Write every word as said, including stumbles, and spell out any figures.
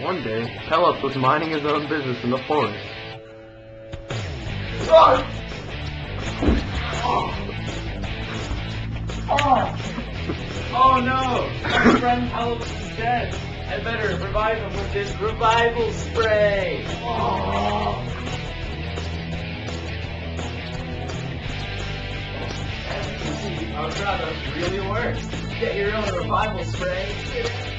One day, Pelops was minding his own business in the forest. Oh! Oh! Oh! Oh no! My friend Pelops is dead. I better revive him with this revival spray. Oh! As you can see, our product really works. Get your own revival spray today.